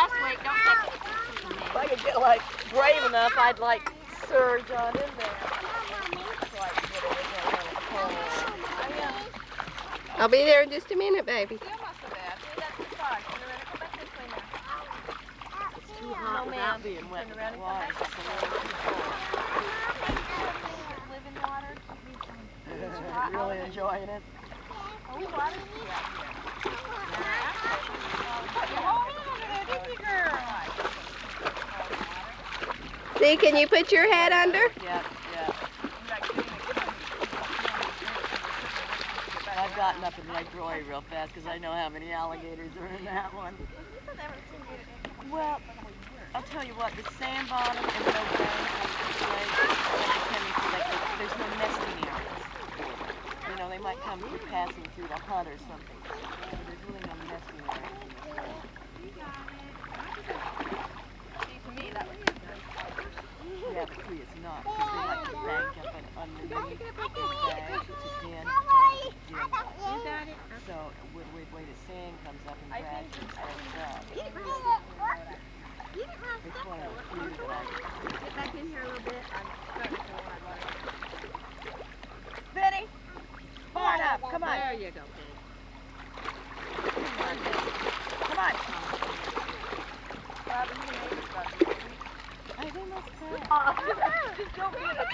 last week. Don't take it. If I could get like brave enough, I'd like surge on in there. I'll be there in just a minute, baby. It's too hot without being wet with the water. Live in water. Really enjoying it. See, can you put your head under? Yeah. I've gotten up in Lake Roy real fast because I know how many alligators are in that one. Well, I'll tell you what, the sand bottom and no banks on the lake, there's no nesting areas. You know, they might come through passing through the hut or something. There's really no nesting areas. Yeah, the tree is not, because they like to bank up and underneath the bank. It's a den. So, where the sand comes up and drags and spreads up. It's one of the few that I... Get back in here a little bit. I'm starting to feel hard water. Betty! Hard up, come on. There you go, Betty. Come on. They must have. Just don't be an attack.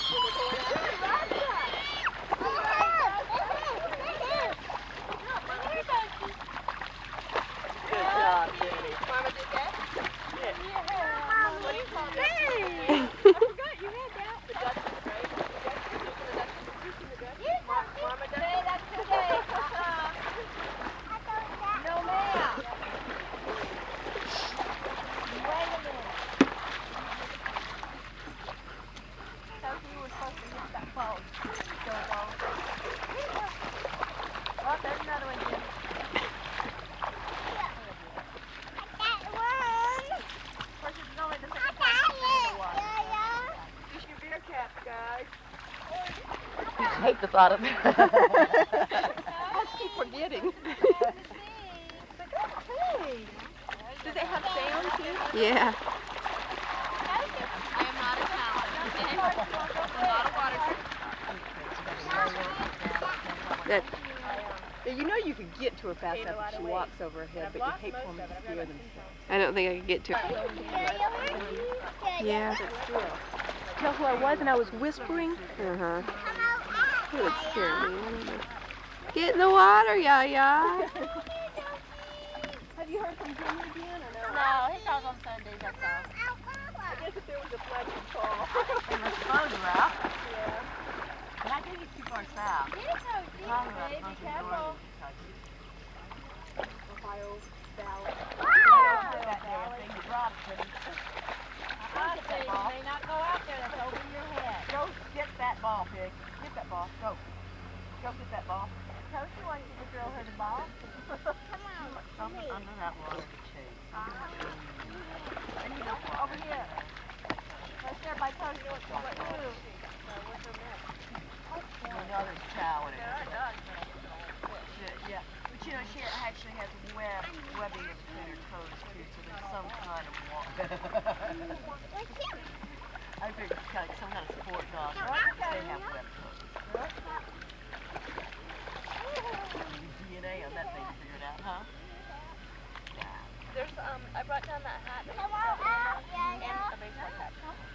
Good job, Betty. Mama did that? Yeah. What do you call that? Hey! I forgot you had that. The Dutchess, right? Mama does. Hey, that's today. No, ma'am. Wait a minute. You were supposed to hit that ball. Go ball. Oh, there's another one, Jim. I hate the thought of that. I keep forgetting. Do they have sound too? Yeah. I am not a talent. I'm not a water That, You know you could get to her fast enough if she walks over her head, but you hate for them to scare themselves. I don't think I could get to it. Yeah. Tell who I was, and I was whispering. Uh-huh. It would scare me. Get in the water, Yaya. Have you heard from Jimmy again, or no? No, he calls on Sundays, that's all. I guess if there was a flag, you'd call. And the clothes are out. Yeah. But I think it's too far south. Get it so deep, baby. Careful. Ohio Valley. That thing you dropped, pretty. They may not go out there. That's over your head. Go get that ball, pig. Get that ball. Go. Go get that ball. Toasty wants you to throw her the ball. Come on. Something under that water to chase. And you go over here. Right there by Toasty. What to do? What's her miss? Another cow in it. Yeah. Yeah. But you know, she actually has webbing in between her toes too, so there's some kind of I figured it's kind of some kind of sport dog. They have webbed toes. DNA on that thing figured out, huh? There's I brought down that hat and a baseball cap.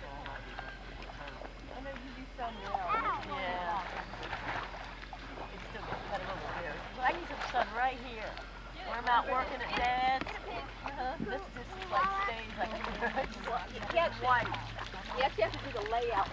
I know you do some well. Yeah. It's still got a little bit. But I need some sun right here. When I'm out working at Dad's. This just like stays like just white. Yes, you have to do the layout.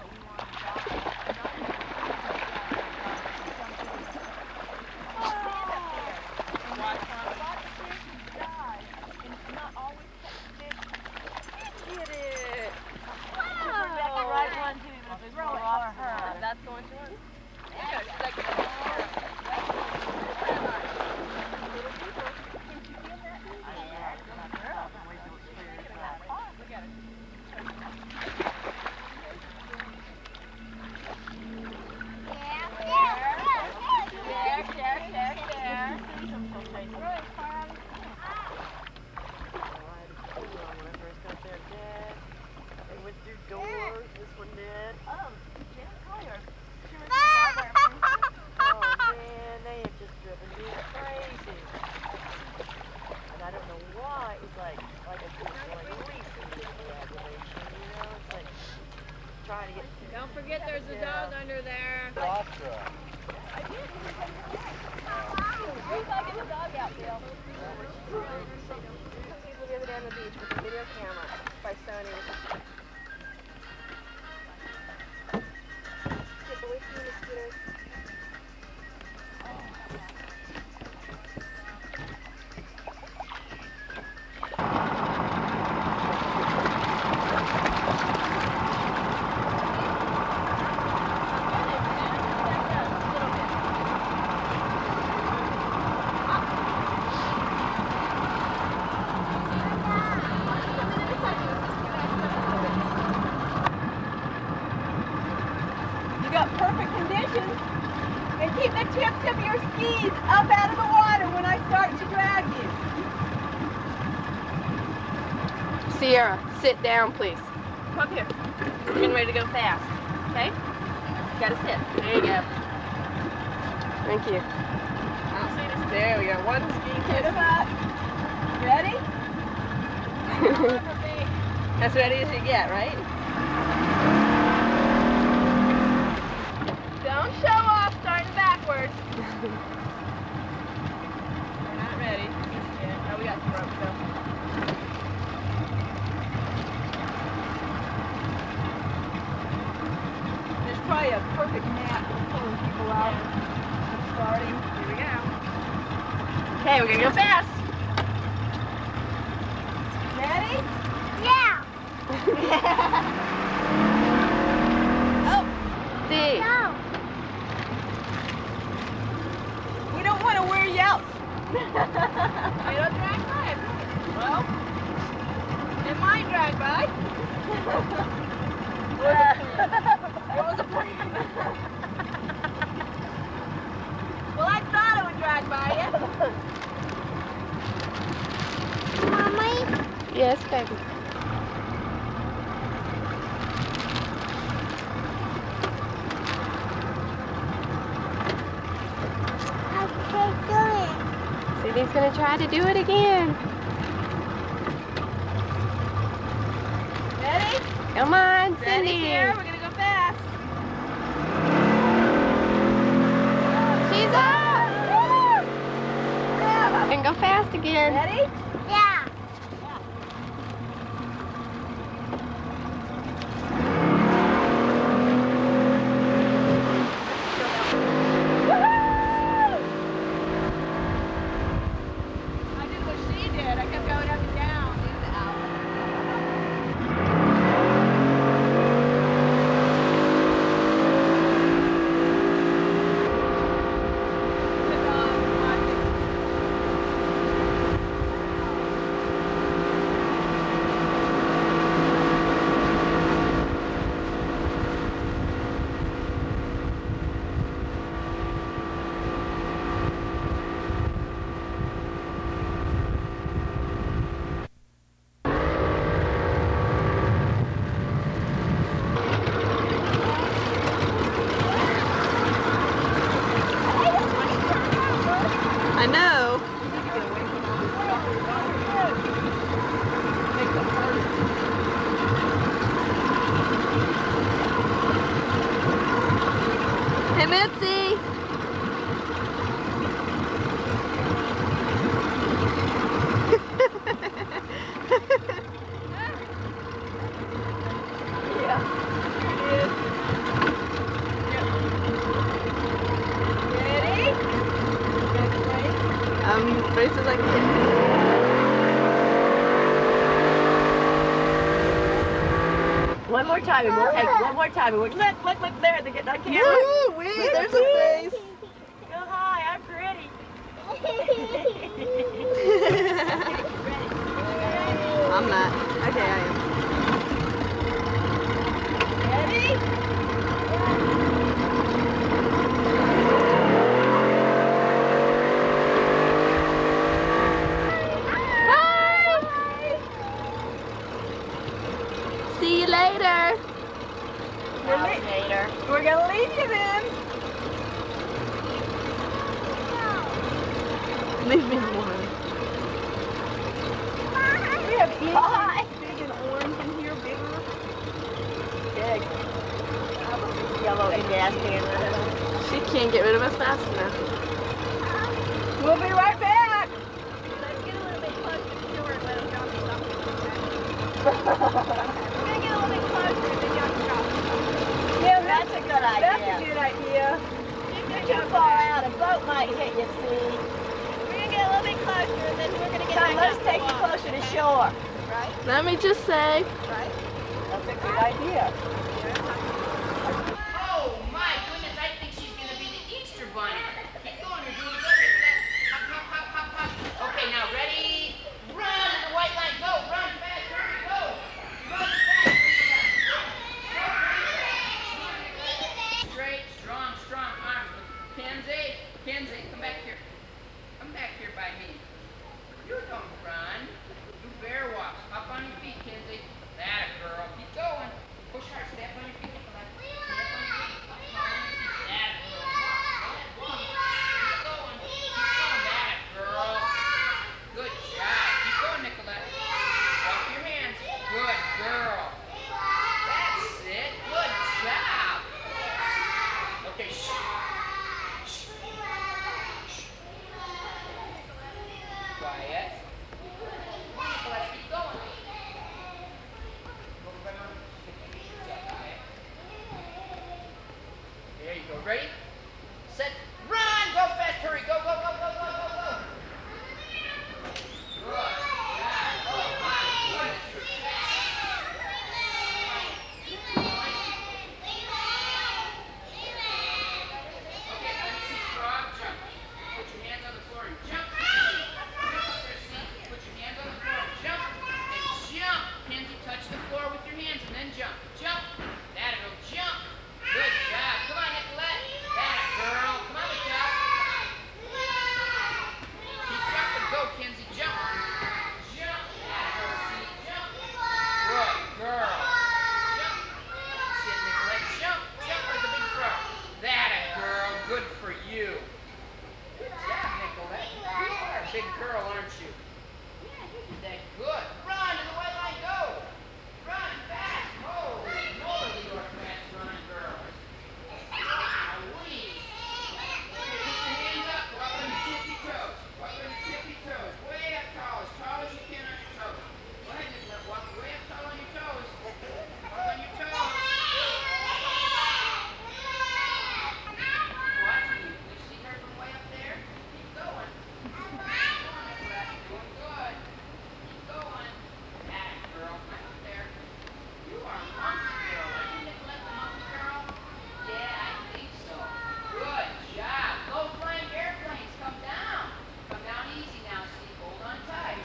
That's going to work. tip your skis up out of the water when I start to drag you. Sierra, sit down, please. Come up here. We're getting ready to go fast. Okay? You gotta sit. There you go. Thank you. I don't see this. There we go. One ski. Hit him up. Ready? As ready as you get, right? Don't show off, starting backwards. We're not ready. Yeah. Oh, we got some ropes though. There's probably a perfect map for pulling people out. Starting. Here we go. Okay, we're gonna go fast. Ready? Yeah. Oh, See. No. we don't want to wear you out. I don't drag by. Well, It might drag by. what was the plan? Well, I thought it would drag by you. Mommy? Yes, baby. Cindy's gonna try to do it again. Ready? Come on, Ready, Cindy. here. We're gonna go fast. She's up. And go fast again. Ready? Yeah. I did what she did. I kept going up and down. I know. Hey, Mitzi. Braces like this. One more time and we'll take one more time and we'll look there, they get on camera. Woo, wait, there's a face. Go hi, I'm pretty. I'm not. Okay, I am. Ready? See you later. We're gonna leave you then. Leave me alone. We have big and orange in here, bigger. Big. Yellow and gas can. She can't get rid of us fast enough. We'll be right back. Let's get a little bit closer to shore and let them drop us off. We're gonna get a little bit closer and then y'all can drop us off. Yeah, that's a good idea. That's a good idea. You're too far out. A boat might hit you, see. We're gonna get a little bit closer and then we're gonna get Come, back let's out take the you water. closer to shore. Right? Let me just say. Right? That's a good idea. Oh my goodness, I think she's gonna be the Easter bunny. Keep going, you're doing good. Look at that. Hop, hop, hop, hop, hop. Okay, now ready? Run! The white line, go! Run fast, hurry, go! Run fast! Straight, strong, strong arms. Kenzie,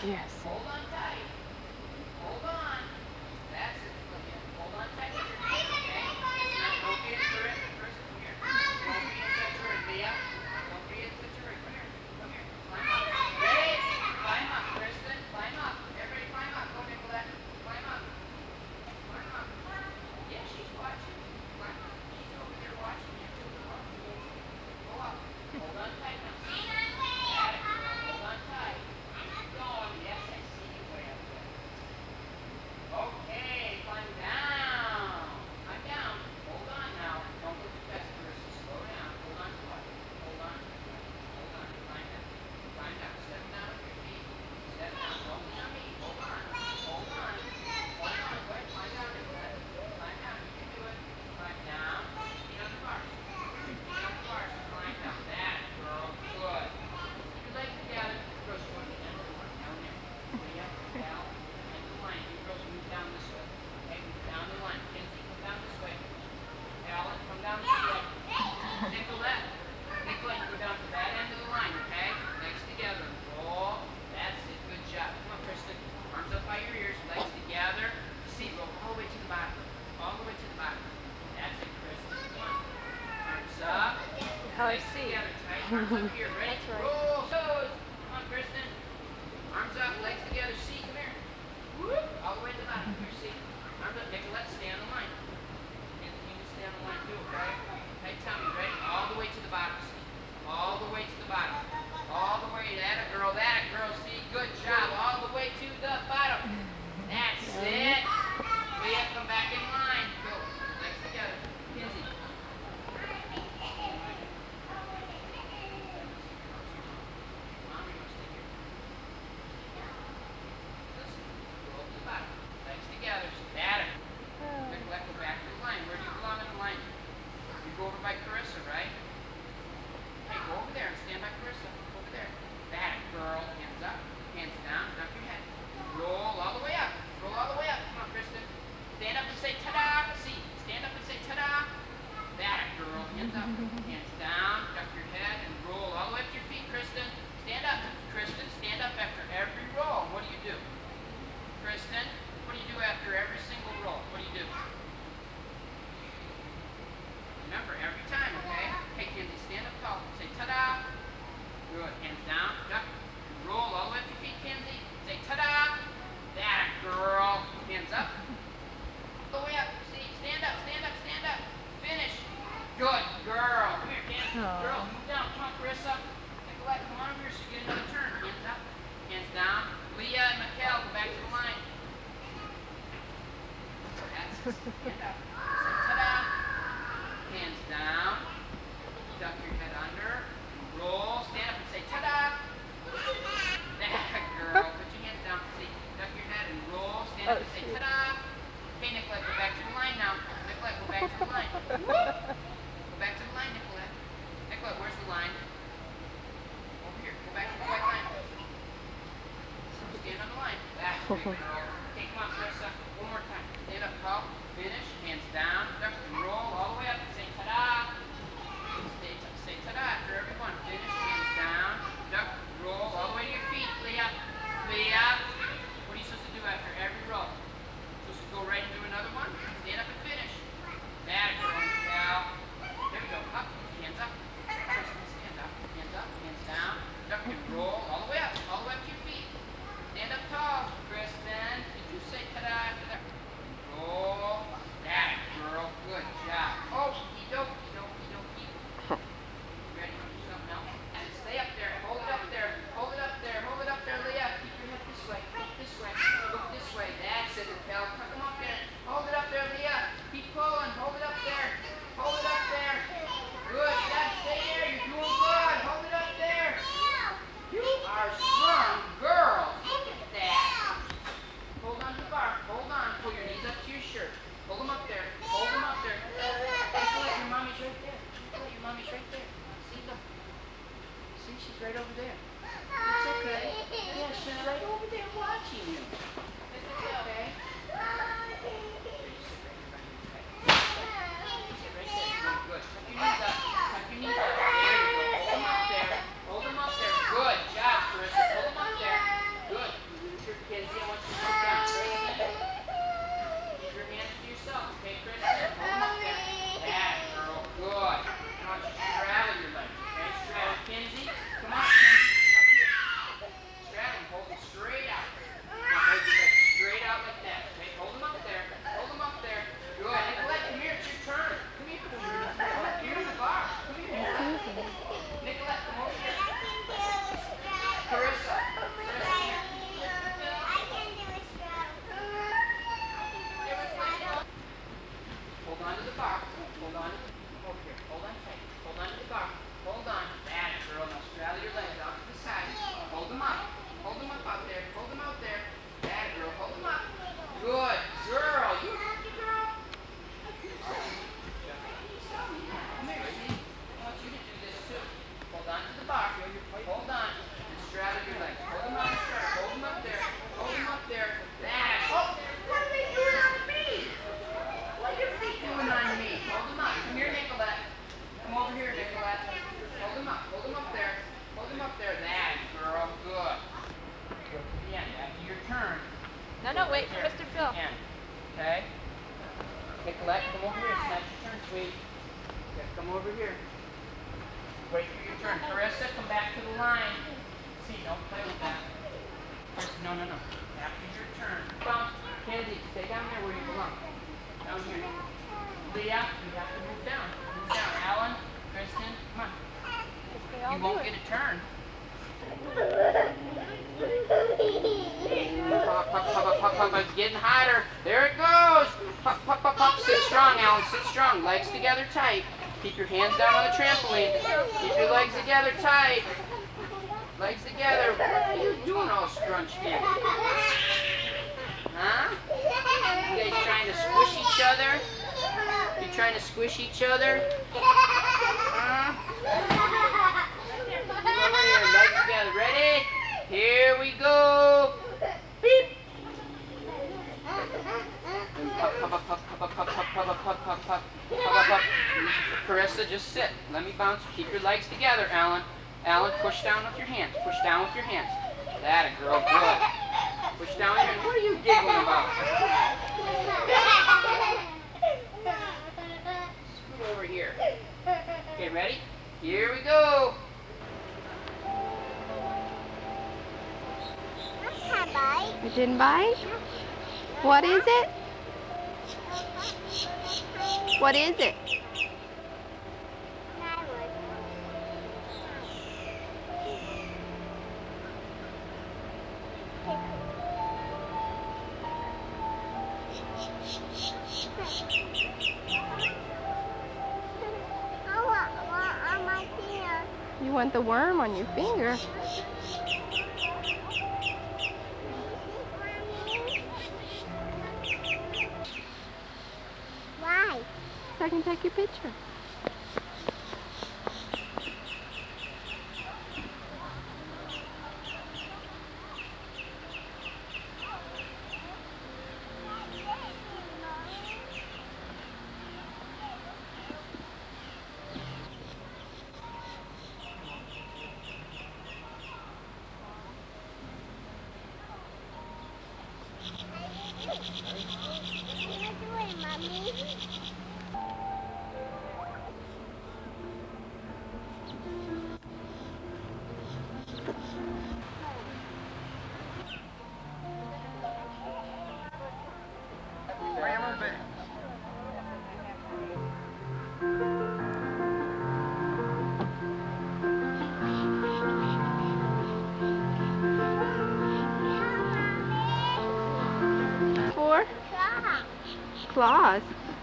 Yes. Hold on tight. Hold on. That's it. Hold on tight with your knees, okay? It's not, don't be in for it. First, come here. Don't be in such a hurry, Leah. Don't be in such a hurry. Come here. Come here. Climb up. Ready? Climb up, Kristen. Climb up. Everybody climb up. Go, Nicolette. Climb up. Climb up. Yeah, she's watching. Climb up. She's over there watching you too. Go up. Hold on tight now. Got it. Hold on tight. Keep going. Yes, I see you way up there. Okay, climb down. Climb down. Hold on now. Don't go too fast, Marissa. Slow down. Hold on to what? Hold on. Hold on. Climb down. Climb down. Step down with your feet. Step down. Don't be on me. Hold on. Hold on. Hold on. Go ahead. Climb down, Nicolette. Climb down. You can do it. Climb down. Feet on the bars. Feet on the bars. Climb down. That, girl. Good. Keep your legs together. Girls, you want to end the one down there. Way up, down, and the line. You girls move down this way. Okay, move down the line. Kinsey, come down this way. Alan, come down this way. Nicolette. Nicolette, you go down to that end of the line, okay? Legs together. Roll. That's it. Good job. Come on, Kristen. Arms up by your ears. Legs together. See, roll all the way to the bottom. All the way to the bottom. That's it, Kristen. Come on. Arms up. How I Legs see. together. Tight. Arms up here. Ready? That's right. Roll. Toes. Come on, Kristen. Arms up. Legs together. See, come here. Whoop. All the way to the bottom. Here, see. Arms up. Nicolette, stay on the line. And you can stay on the line too, okay? Hey, Tommy, ready? All the way to the bottom. See. All the way to the bottom. All the way. That a girl. That a girl. See. Good job. All the way to the bottom. That's it. Leah, come back in line. Go. Legs together. Kinsey. Mommy wants to hear. Listen. Go up to the bottom. Legs together. Static. Nicolette, go back to the line. Where do you belong in the line? You go over by Carissa, right? Hey, go over there and stand by Carissa. Over there. Static, girl. Hands up. Hands down. Duck your head. Roll all the way up. Roll all the way up. Come on, Kristen. Stand up and say ta-da. See. Stand up and say ta-da. Static, girl. Hands up. Hands down. Duck your head and roll all the way up to your feet, Kristen. Stand up. Kristen, stand up after every roll. What do you do? Kristen, what do you do after every single roll? What do you do? Remember, every time, okay? Hey, Kinsey, stand up tall. Say ta-da. Good. Hands down. Duck. Roll all the way up to your feet, Kinsey. Say ta-da. That girl. Hands up. All the way up. See, stand up, stand up, stand up. Finish. Good girl. Come here, dance. Girls, move down. Come on, Carissa. Nicolette, come on over here so you get another turn. Hands up. Hands down. Leah and Mikhail, go back to the line. That's it. Stand up. Say ta-da. Hands down. Duck your head under. Roll. Stand up and say ta-da. That girl. Put your hands down. See. Duck your head and roll. Stand up and say ta-da. Okay, Nicolette, go back to the line now. Nicolette, go back to the line. Whoop. Go back to the line, Nicolette. Nicolette, where's the line? Over here. Go back to the white line. Stand on the line. That's great, girl. Okay, come on, Carissa. One more time. Stand up tall. Finish. Hands down. Duck and roll all the way up. Say ta-da. Say ta-da after everyone. Finish. Hands down. Duck. Roll all the way to your feet. Leah. Leah. What are you supposed to do after every roll? Supposed to go right and do another one? Stand up and finish. That girl. Now. There we go. Up. Hands up. Kristen, stand up. Hands up. Hands down. Duck and roll all the way up. All the way up to your feet. Stand up tall, Kristen. Did you say ta-da after that? Roll. That girl. Good job. Oh, okey-dokey, dokey-dokey. Ready to do something else? And stay up there. Hold it up there. Hold it up there. Hold it up there, Leah. Keep your head this way. Look this way. Look this way. That's it, Raquel. Come up there. Hold it up there, Leah. Keep pulling. Hold it up there. Hold it up there. Good. You gotta stay there. You're doing good. Hold it up there. You are strong girls. Look at that. Hold on to the bar. Hold on. Pull your knees up to your shirt. Hold them up there. Hold them up there. Nicolette, your mommy's right there. Nicolette, your mommy's right there. See them? See, she's right over there. It's okay. Yeah, she's right over there watching you. It's okay. Sit right there. Good. Tuck your knees up. Tuck your knees up. There you go. Hold them up there. Hold them up there. Good job, Carissa. Hold them up there. Good. No, no, no. After your turn. Come, Kenzie, stay down there where you belong. Down here. Leah, you have to move down. Move down. Alan, Kristen, come on. You won't get a turn. Pop, pop, pop, pop, pop, it's getting hotter. There it goes. Pop, pop, pop, pop. Sit strong, Alan. Sit strong. Legs together tight. Keep your hands down on the trampoline. Keep your legs together tight. Legs together. What are you doing all scrunched in? Huh? You guys trying to squish each other? You trying to squish each other? Huh? Over here, legs together. Ready? Here we go. Beep. Pop, pop, pop, pop, pop, pop, pop, pop, pop, pop, pop, pop. Carissa, just sit. Let me bounce. Keep your legs together, Alan. Alan, push down with your hands. Push down with your hands. That a girl. Good. Push down with your hands. What are you giggling about? Scoot over here. Okay, ready? Here we go. It didn't bite? What is it? What is it? You want the worm on your finger. Why? So I can take your picture. Claws.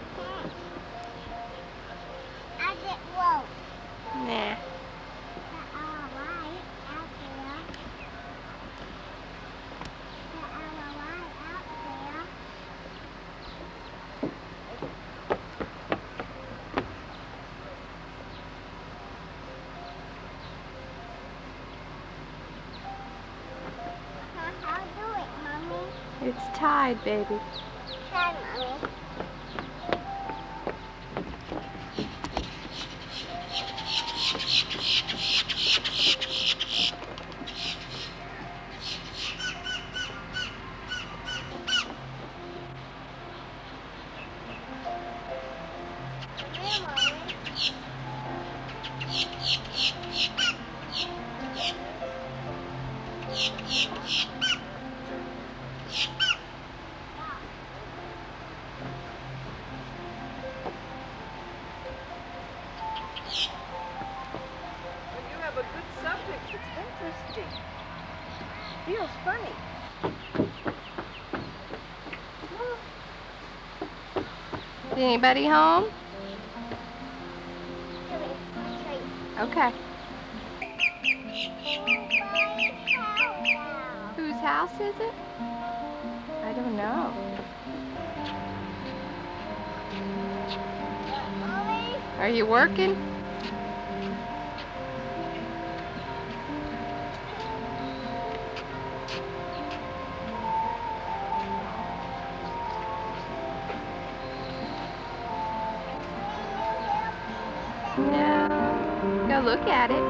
I get whoa. Nah. How do it, Mommy? It's tied, baby. Try, Mommy. Feels funny. Is anybody home? Okay. Whose house is it? I don't know. Are you working? No. Go look at it.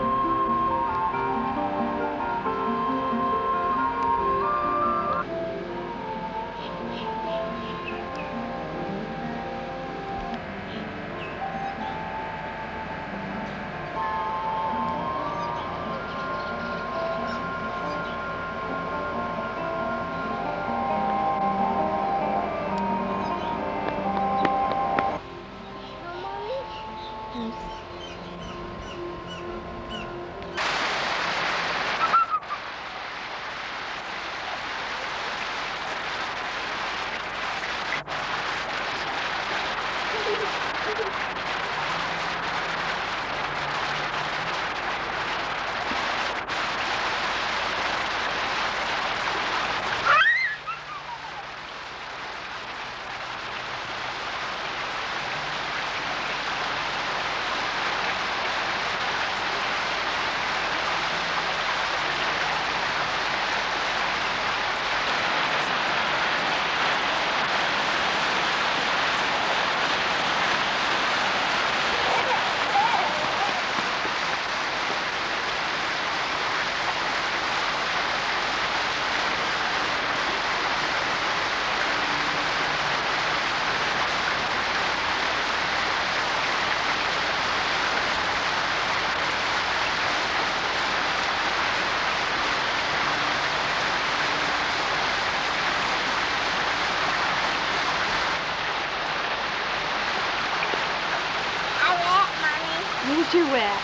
wet.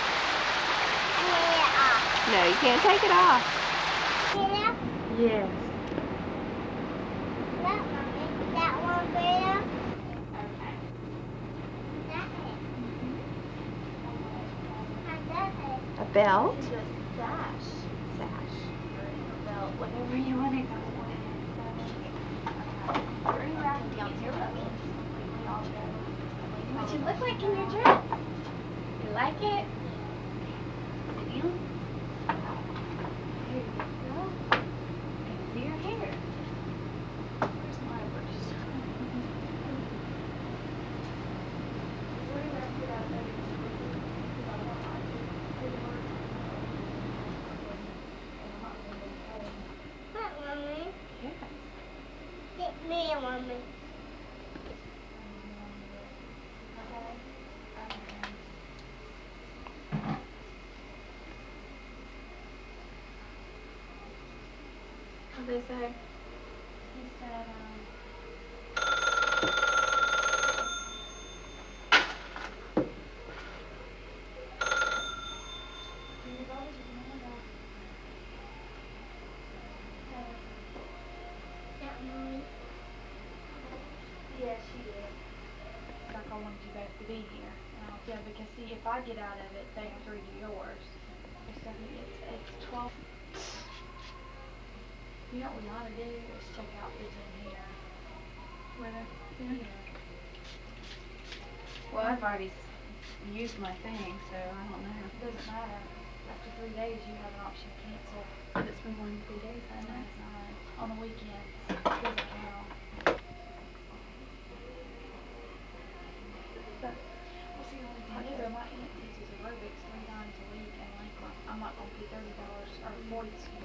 No, you can't take it off. Yes. That one there. A belt? It's a sash. Sash. Belt, whatever you want to go with. What you look like in your dress? You like it? Do you? Here you go. And do your hair. Where's my brush? Hi, Mommy. Yes. Get me a Mommy. What did they say? He said, yeah, she did. Like I wanted you guys to be here. Yeah, because see, if I get out of it, they have to redo yours. It's 12. You know what we ought to do is check out who's in here. Whether? Here. Well, I've already used my thing, so I don't know. It doesn't matter. After 3 days, you have an option to cancel. But it's been more than 3 days, And hasn't it? that's not on the weekends. It doesn't count. Well, see, the only thing is, my aunt teaches aerobics 3 times a week in Lakeland. I'm not going to pay $30 or 40,